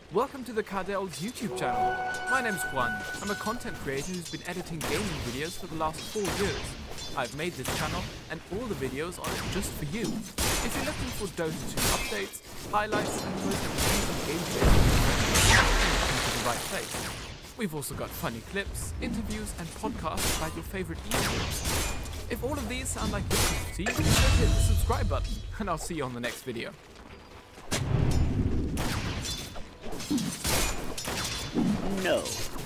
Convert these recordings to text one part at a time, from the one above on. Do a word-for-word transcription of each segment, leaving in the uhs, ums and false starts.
Welcome to the Cardell's YouTube channel. My name's Juan. I'm a content creator who's been editing gaming videos for the last four years. I've made this channel and all the videos on it just for you. If you're looking for Dota two updates, highlights and most amazing gameplay, you've come to the right place. We've also got funny clips, interviews and podcasts about your favorite esports. If all of these sound like your cup of tea, just hit the subscribe button and I'll see you on the next video. No.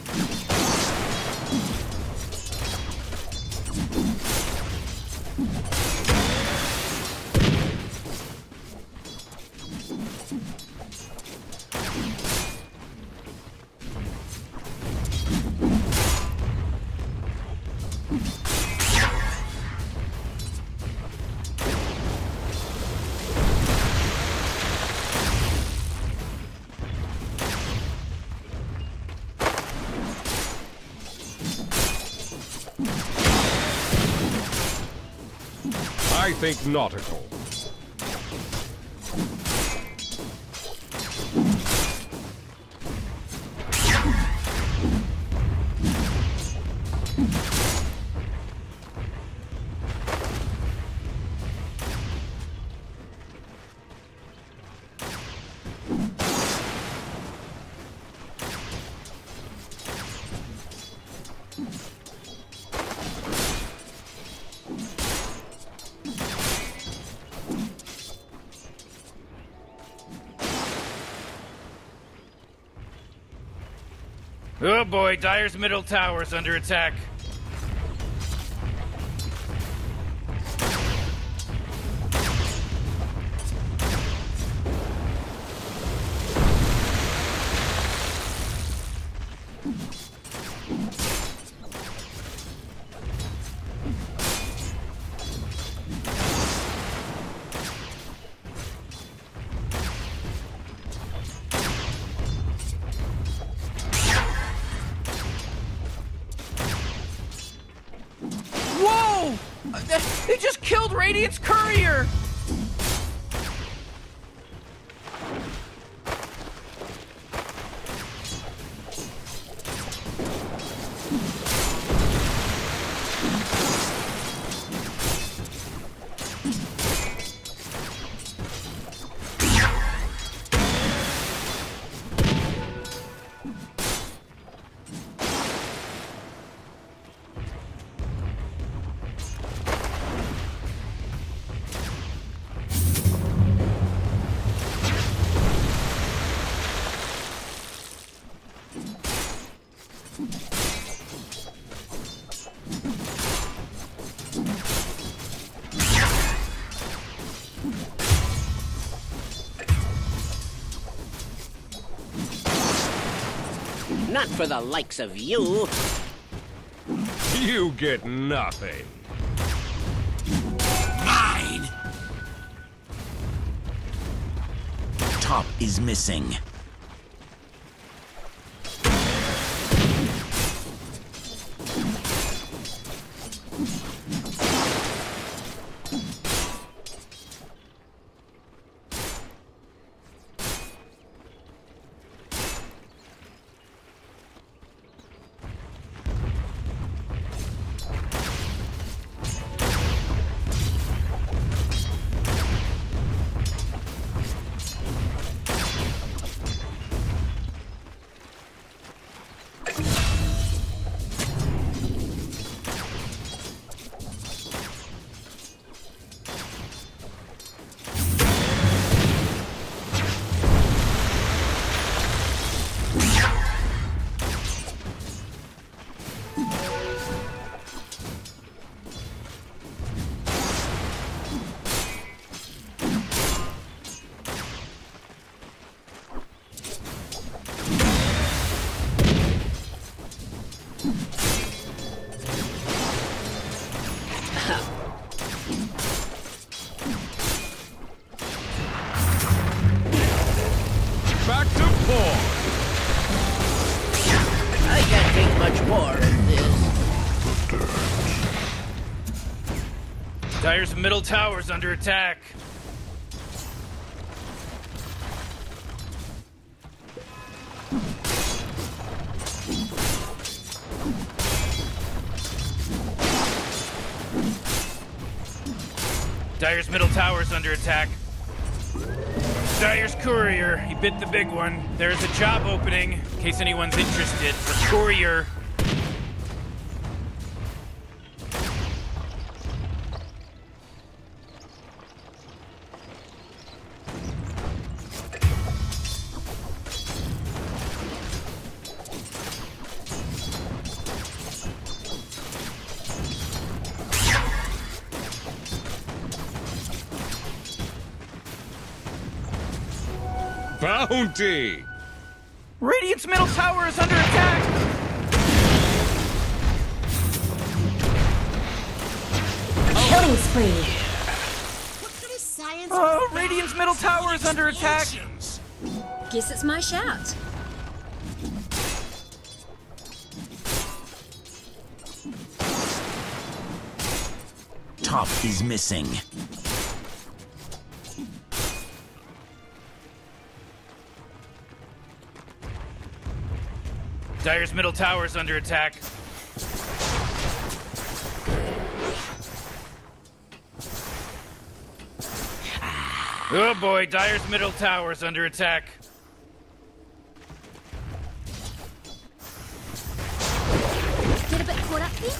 I think nautical. Oh boy, Dire's middle tower's under attack. Whoa! They just killed Radiant's courier! Not for the likes of you. You get nothing. Mine! Top is missing. Back to four. I can't take much more of this. Dire's middle tower's under attack. Dire's middle tower's under attack. Dire's courier, he bit the big one. There's a job opening, in case anyone's interested, for courier. Bounty! Radiant's middle tower is under attack! Killing spree. What kind of science Oh, is that? Radiant's middle tower is under attack! Guess it's my shout. Top is missing. Dire's middle tower's under attack. Oh boy, Dire's middle tower's under attack. Get a bit caught up here?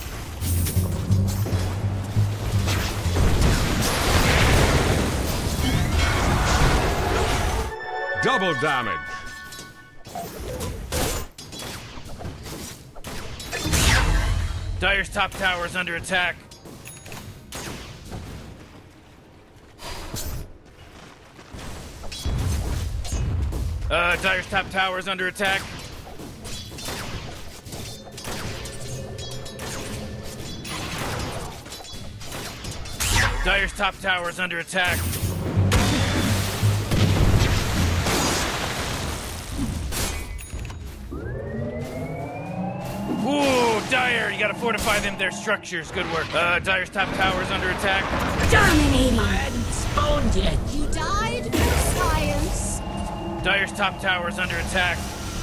Double damage! Dire's top tower's under attack. Uh, Dire's top tower's under attack. Dire's top tower's under attack. Ooh, Dire, you gotta fortify them, their structures. Good work. Uh, Dire's top tower's under attack. Dominating. I hadn't spawned yet. You died for science. Dire's top tower's under attack.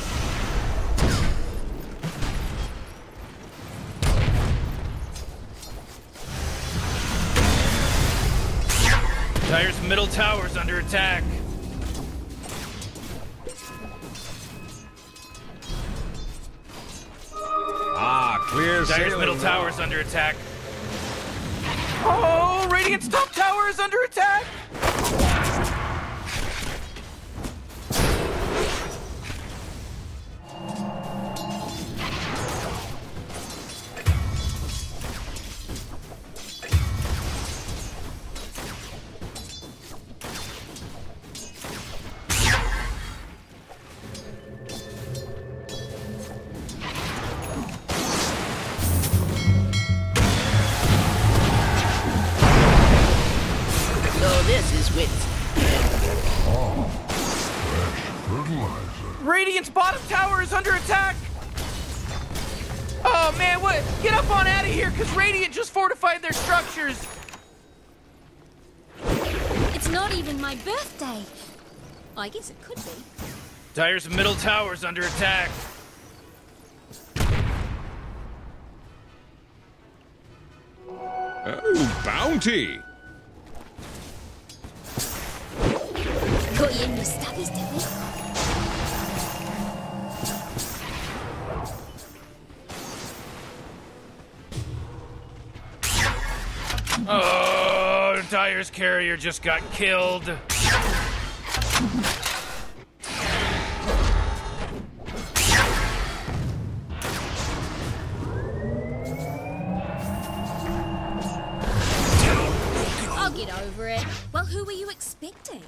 Dire's middle tower's under attack. Ah, clear Dire's sailing middle now. tower's under attack. Oh, Radiant's top tower is under attack! So this is wit. Radiant's bottom tower is under attack! Oh man, what? Get up on out of here, because Radiant just fortified their structures! It's not even my birthday. I guess it could be. Dire's middle tower's under attack. Oh, bounty! Got you in your stubbies, did we? Oh, Dire's carrier just got killed. I'll get over it. Well, who were you expecting?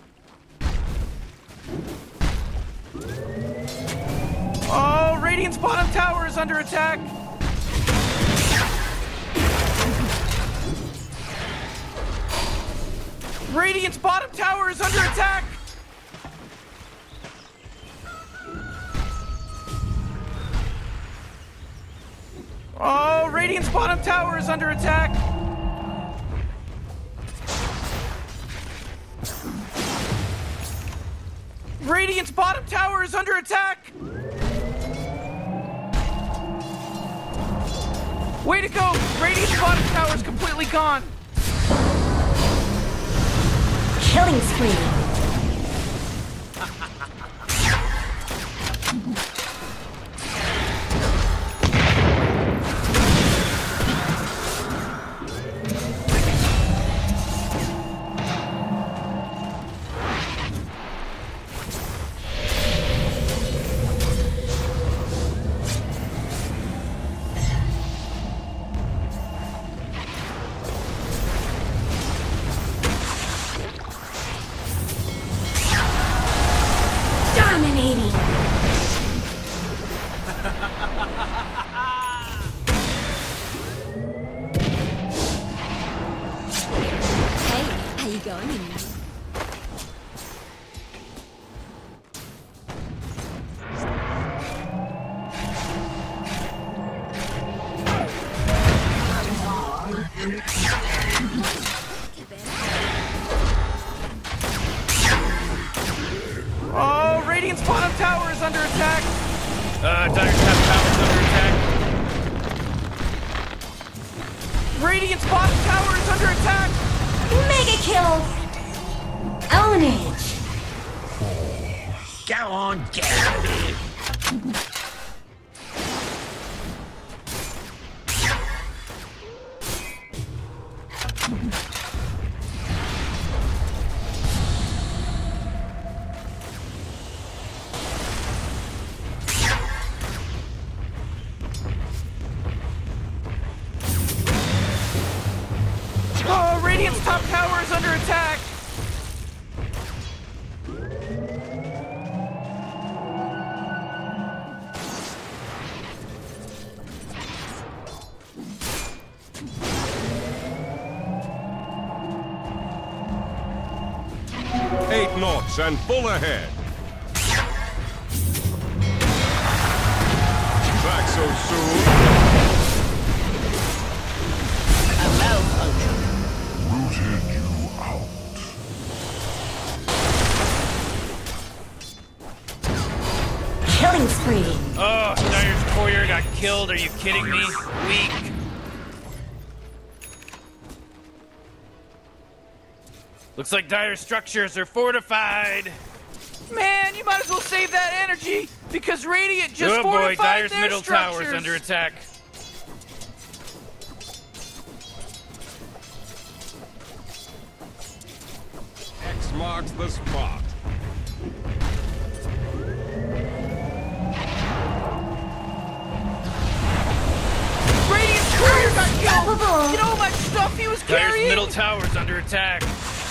Oh, Radiant's bottom tower is under attack! Radiant's bottom tower is under attack! Oh, Radiant's bottom tower is under attack! Radiant's bottom tower is under attack! Way to go! Radiant's bottom tower is completely gone! Killing spree. Oh, Radiant's bottom tower is under attack. Uh, Dire's top tower's under attack. Radiant's bottom tower is under attack. Mega kill. Ownage. Go on, get out of here. Oh, Radiant's top tower is under attack. Eight knots and full ahead. Back so soon. A malfunction. Rooted you out. Killing spree. Oh, Dire's courier got killed. Are you kidding me? Weak. Looks like Dire's structures are fortified. Man, you might as well save that energy because Radiant just Oh boy, fortified Dire's their middle structures. tower's under attack. X marks the spot. Radiant's courier got killed. Unstoppable. You know how much stuff he was Dire's carrying? middle tower's under attack.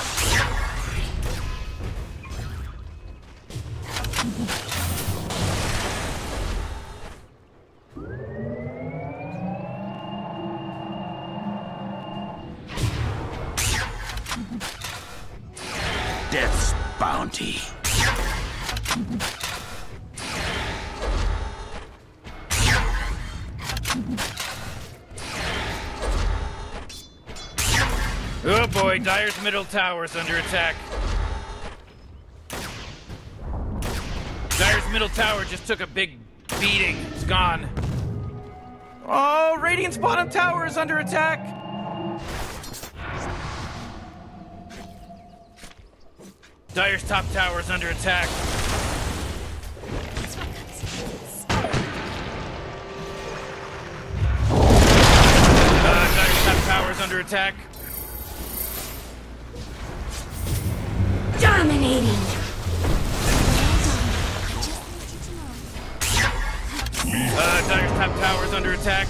Death's bounty. Oh boy, Dire's middle tower's under attack. Dire's middle tower just took a big beating. It's gone. Oh, Radiant's bottom tower is under attack. Dire's top tower's under attack. Uh, Dire's top tower's under attack. Dominating. Uh, Dire's top tower's under attack.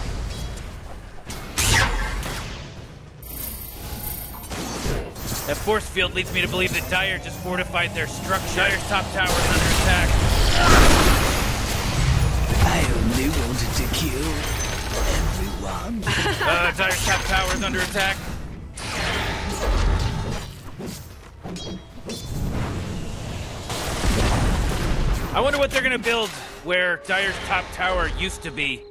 That force field leads me to believe that Dire just fortified their structure. Dire's top tower's under attack. I only wanted to kill everyone. Uh, Dire's top tower's under attack. I wonder what they're gonna build where Dire's top tower used to be.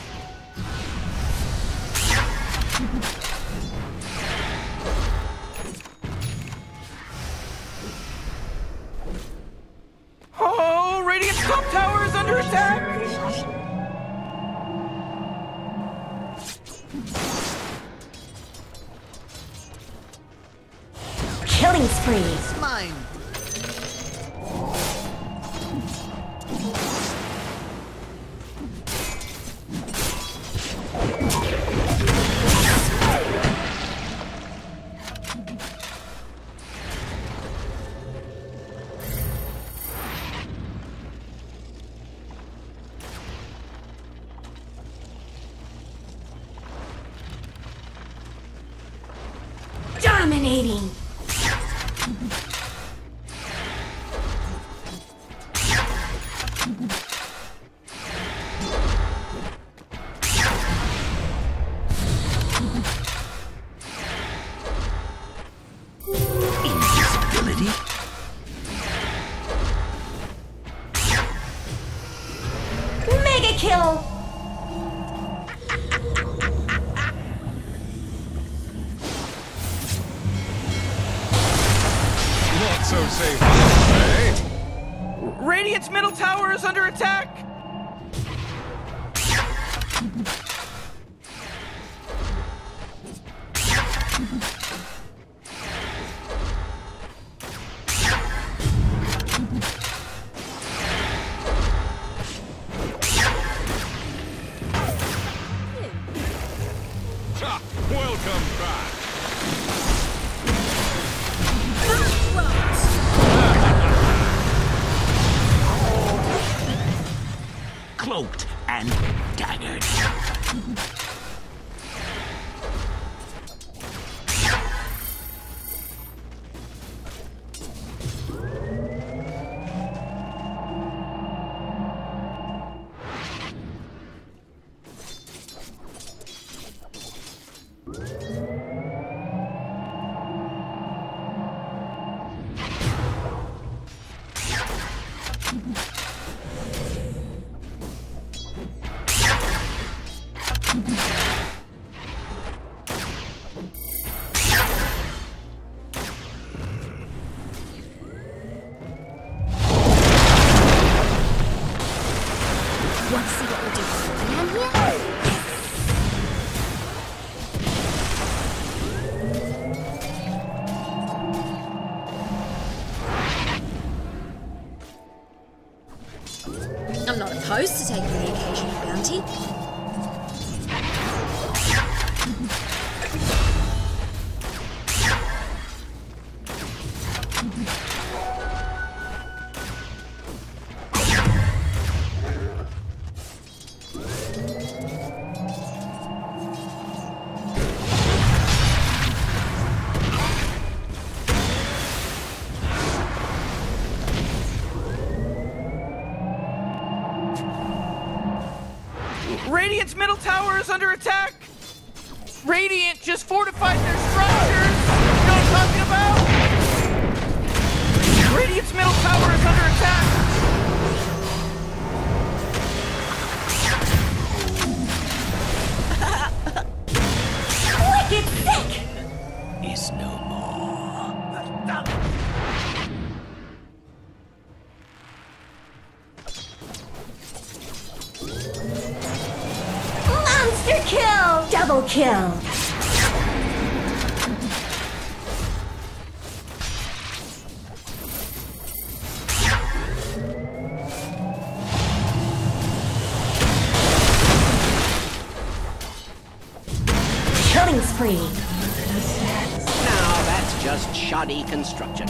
Oh, Radiant's top tower is under attack. Killing Killing spree. It's mine. Dominating. Invisibility? Mega kill. Not so safe, eh? Radiant's middle tower is under attack. Ha! Welcome back. Cloaked and daggered. Want to see what we'll do down here? I'm not opposed to taking the occasional bounty. Radiant's middle tower is under attack. Radiant just fortified their structures. You know what I'm talking about? Radiant's middle tower is under attack. Wicked sick! Is no more. Monster kill! Double kill! Killing spree! Now that's just shoddy construction.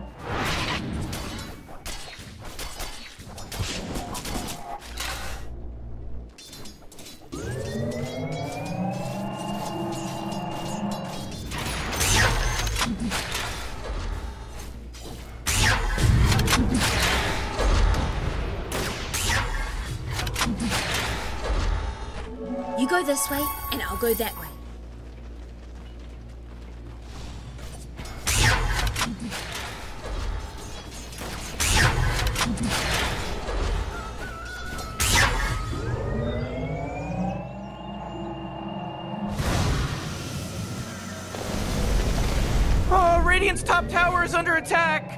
You go this way, and I'll go that way. Oh, Radiant's top tower is under attack.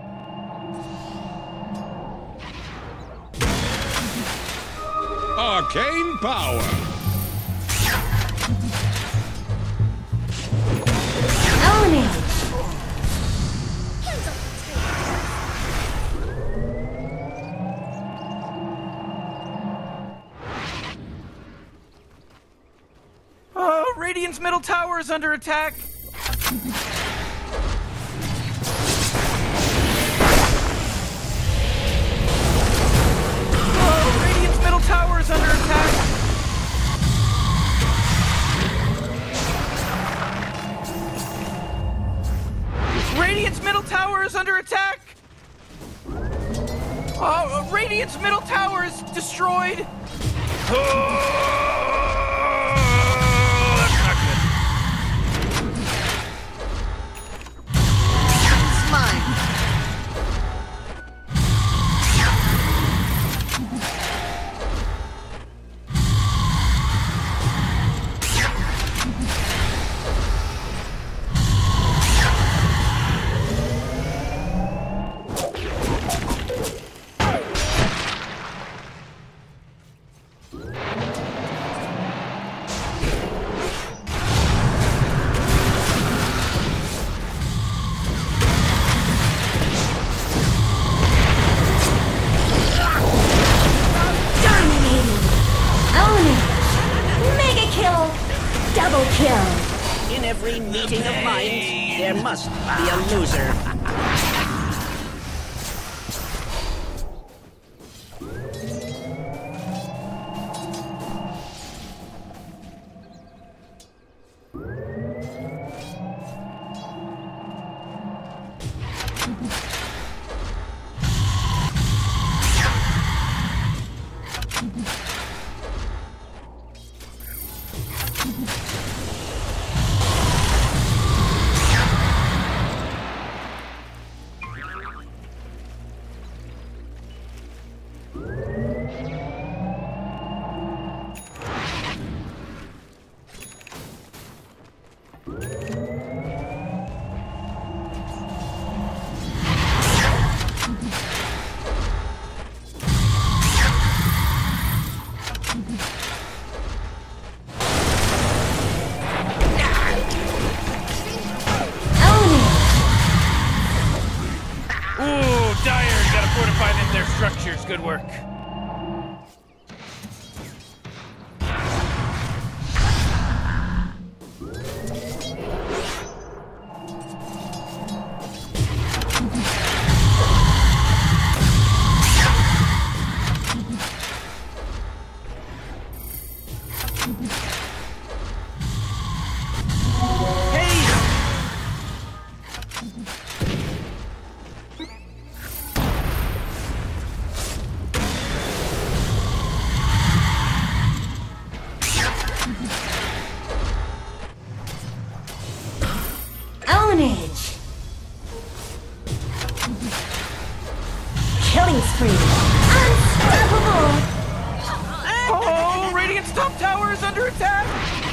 Arcane power. Eliminate! Radiant's middle tower is under attack. Oh, Radiant's middle tower is under attack. Radiant's middle tower is under attack! Oh, Radiant's middle tower is destroyed! Oh, that's not good. It's mine. Double kill. In every meeting of minds, there must be a loser. Structures, good work. Ownage. Killing spree. Unstoppable. Oh, Radiant's top tower is under attack.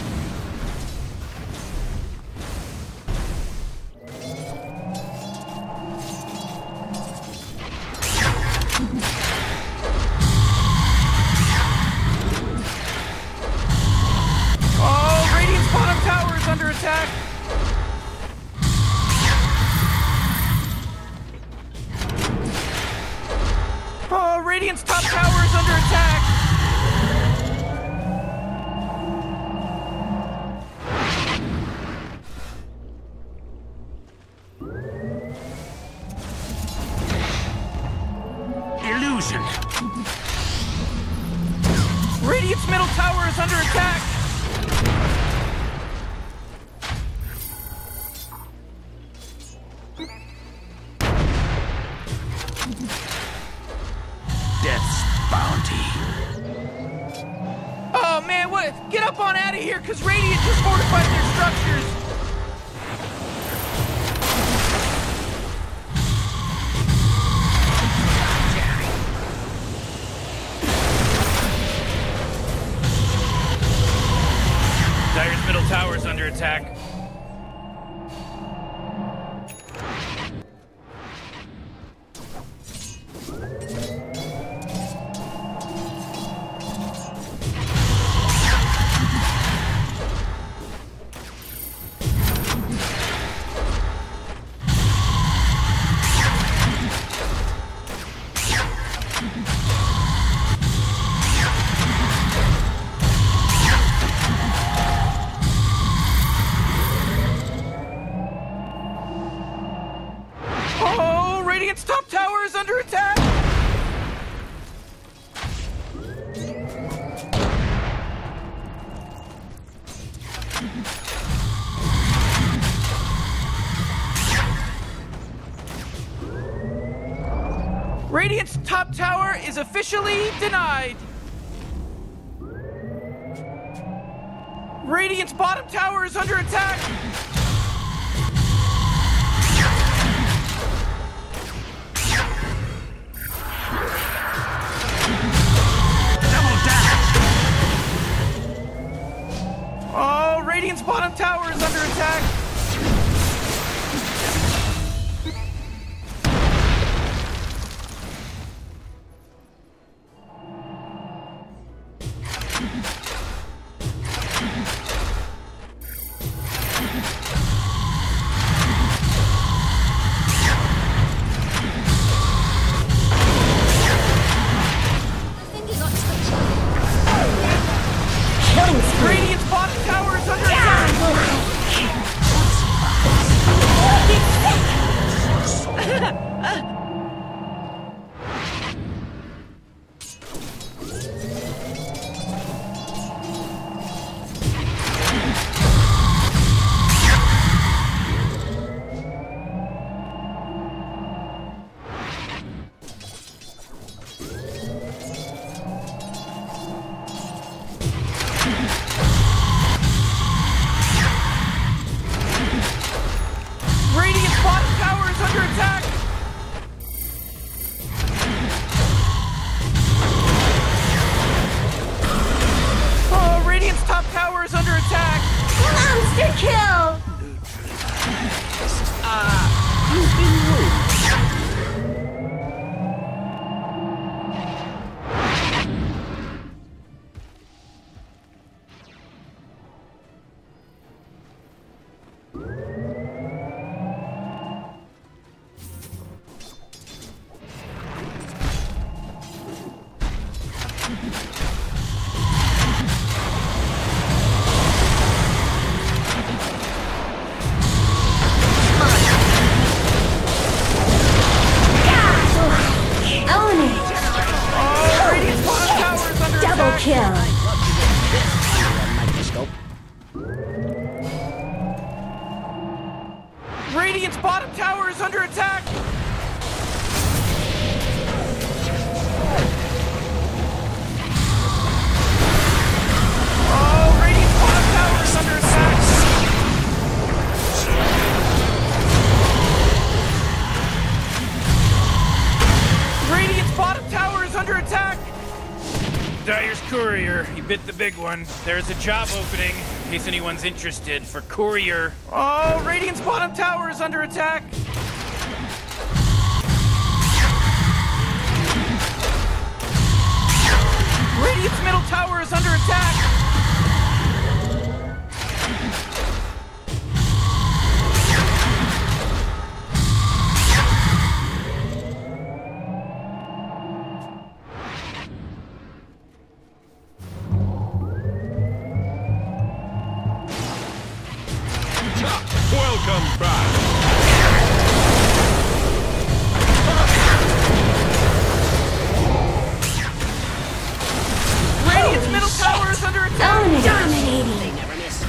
Oh, Radiant's bottom tower is under attack. Oh, Radiant's top tower is under attack! Illusion. Radiant's middle tower is under attack! Death's bounty. Oh man, what? Get up on out of here, cause Radiant just fortified their structures! Dire's middle tower is under attack. Radiant's top tower is officially denied. Radiant's bottom tower is under attack. Oh, Radiant's bottom tower is under attack. I think he got touched. Radiant's bottom tower is under attack. Radiant's bottom tower is under attack. Oh, Radiant's top tower is under attack. Monster kill! You've been rude. Own it! Oh, Radiant's bottom tower is under Double attack. kill! Microscope. Radiant's bottom tower is under attack. Oh, Radiant's bottom tower is under attack. Radiant's bottom tower is under attack. Dire's courier, he bit the big one. There's a job opening, in case anyone's interested, for courier. Oh, Radiant's bottom tower is under attack. Radiant's middle tower is under attack. Welcome back. Radiant's middle tower is under attack. Own it! Dominating! They never miss.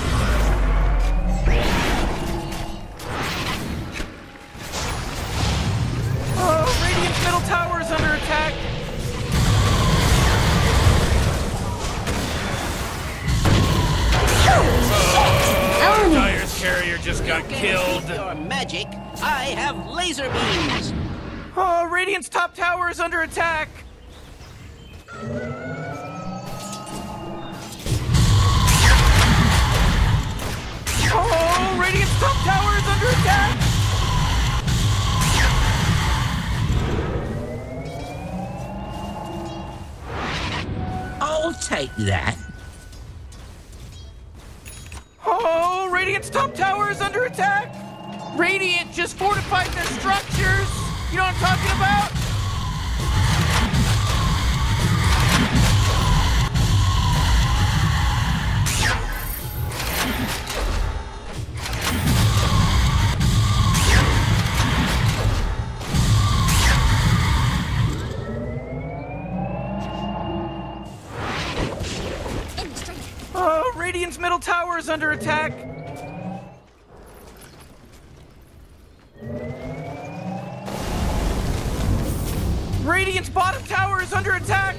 Oh, Radiant's middle tower is under attack. Own it! Dire's carrier just got killed. Your magic. I have laser beams. Oh, Radiant's top tower is under attack. Oh, Radiant's top tower is under attack. I'll take that. Oh, Radiant's top tower is under attack. Radiant just fortified their structures. You know what I'm talking about? Oh, Radiant's middle tower is under attack. Radiant's bottom tower is under attack!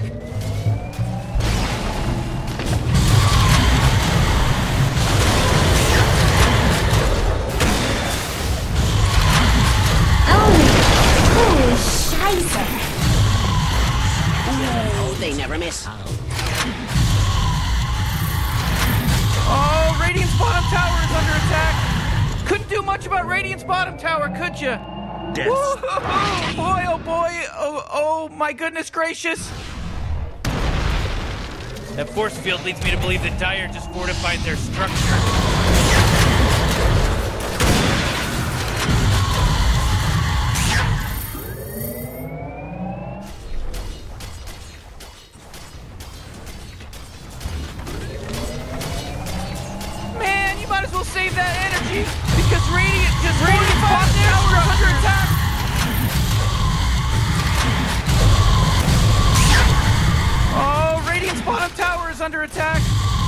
Holy Scheiße! Oh, they never miss. Oh, Radiant's bottom tower is under attack! Couldn't do much about Radiant's bottom tower, could ya? Death. Woo-hoo-hoo. Boy, oh boy, oh, oh my goodness gracious! That force field leads me to believe that Dire just fortified their structure. Man, you might as well save that energy because Radiant just Radiant bottom tower is under attack. Oh, Radiant's bottom tower is under attack.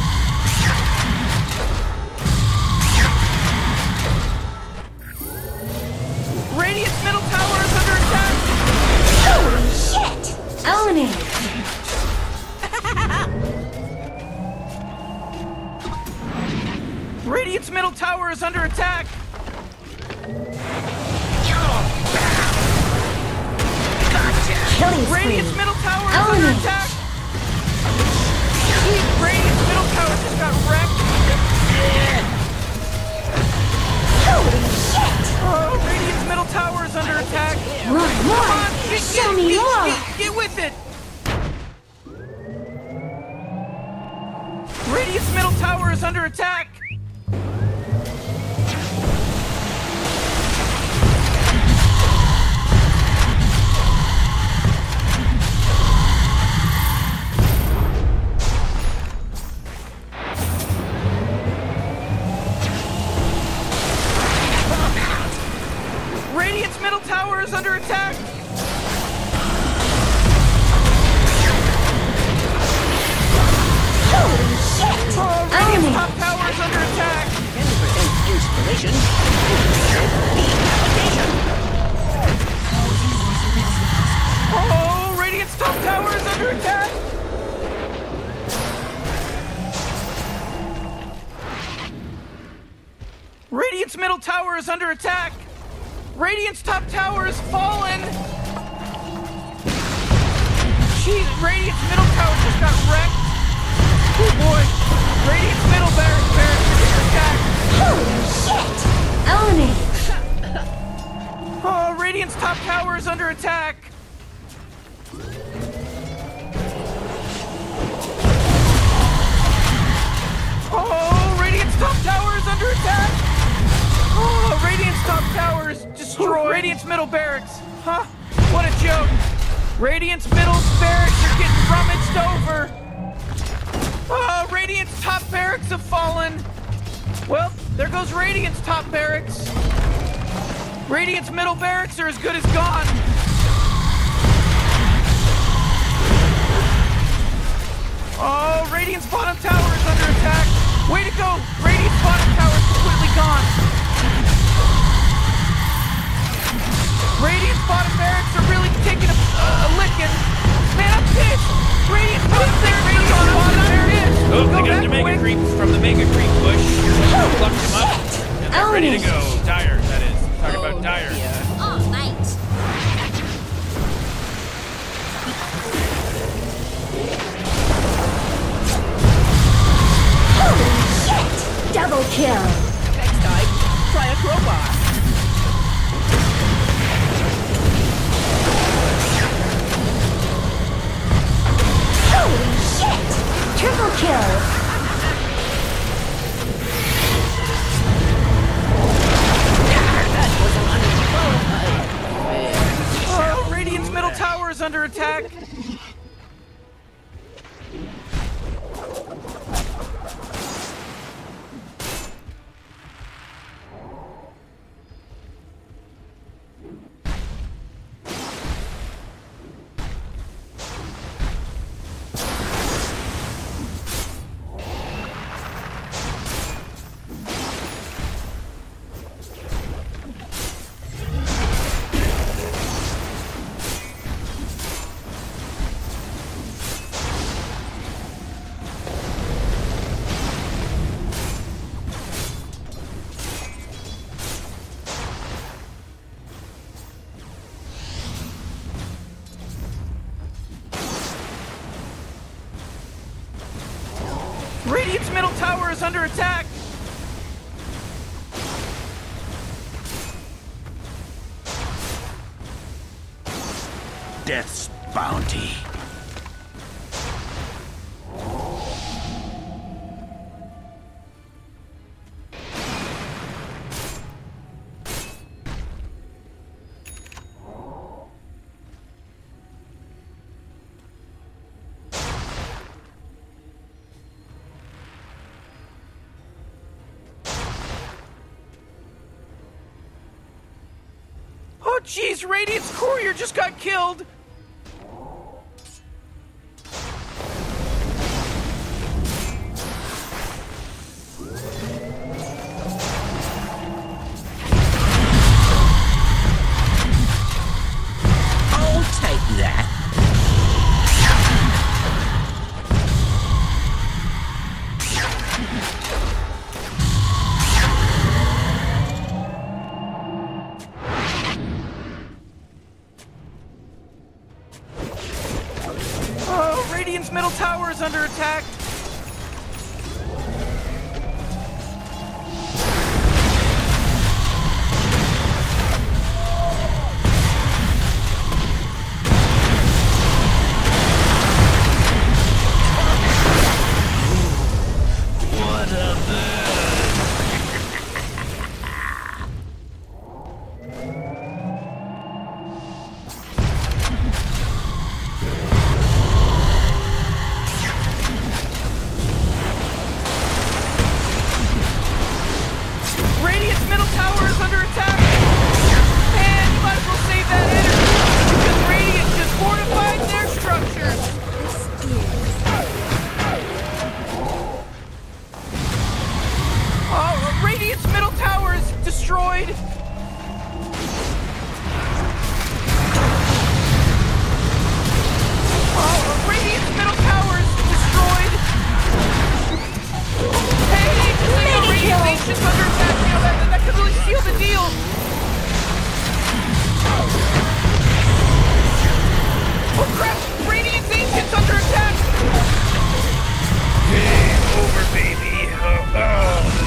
Radiant's middle tower is under attack. Holy shit! Own it! Radiant's middle tower is under attack. Killing spree! Radiant's middle tower is Own under it. attack. Jeez, Radiant's middle tower just got wrecked. Holy shit! Oh, Radiant's middle tower is under attack. More, more! Come on, get, Show get, me get, more! Get, get with it. Radiant's middle tower is under attack. Radiant's middle tower is under attack. Holy shit! Oh, Own Radiant's it! top tower is under attack. ten percent inspiration. Oh, Radiant's top tower is under attack. Radiant's middle tower is under attack. Radiant's top tower is fallen. Jeez, Radiant's middle tower just got wrecked. Oh boy. Radiant's middle barracks barracks are under attack. Own it! Oh, Radiant's top tower is under attack. Oh, Radiant's top tower is under attack. Oh, Radiant's top tower is destroyed. Radiant's middle barracks. Huh? What a joke. Radiant's middle barracks are getting rummaged over. Oh, Radiant's top barracks have fallen. Well, there goes Radiant's top barracks. Radiant's middle barracks are as good as gone. Oh, Radiant's bottom tower is under attack. Way to go! Radiant's bottom tower is completely gone. Radiant's bottom barracks are really taking a, uh, a licking. Man, I'm pissed. Radiant's bottom barracks are gone. Bottom barracks. Oh, Go they got back the mega quick. creeps from the mega creep push. Plucked them up. And they're Own ready it. to go. Dire, that is. Talking about Dire. Oh, mate! Holy shit! Double kill! Next time, try a crowbar. Holy shit! Triple kill! That was an unqualified. Oh, Radiant's middle tower is under attack. Radiant's middle tower is under attack! Death's bounty. Oh jeez, Radiant's courier just got killed! I'll take that. Oh, Radiant's middle tower is under attack! What a bird. Radiant's middle tower is under attack! Man, you might as well save that energy! Because Radiant just fortified their structures! Oh, Radiant's middle tower is destroyed! Oh, Radiant's middle tower is destroyed! Hey, just so you know, Radiant's Ancient's under attack! You know, that, that could really seal the deal! Oh crap! Radiant's Ancient's under attack! Game over, baby. Oh, oh.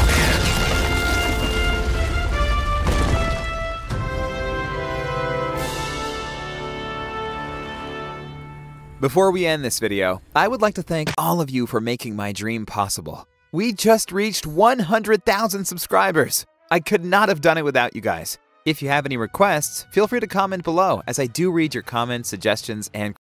Before we end this video, I would like to thank all of you for making my dream possible. We just reached one hundred thousand subscribers. I could not have done it without you guys. If you have any requests, feel free to comment below, as I do read your comments, suggestions, and